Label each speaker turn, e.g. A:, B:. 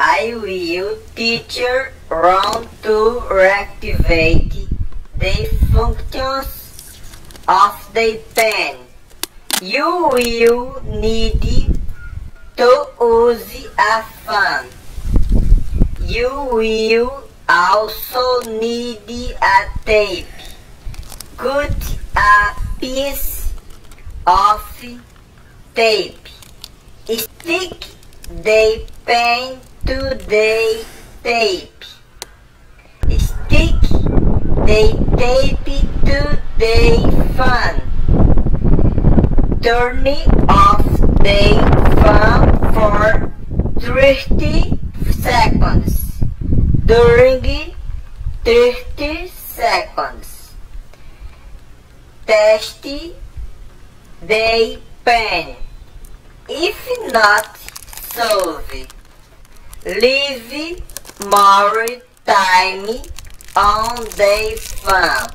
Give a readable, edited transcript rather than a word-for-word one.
A: I will teach you how to reactivate the functions of the pen. You will need to use a fan. You will also need a tape. Cut a piece of tape. Stick the pen to the tape. Stick the tape to the fan. Turn off the fan for 30 seconds. During 30 seconds, test the pen. If not solved, leave more time on the fan.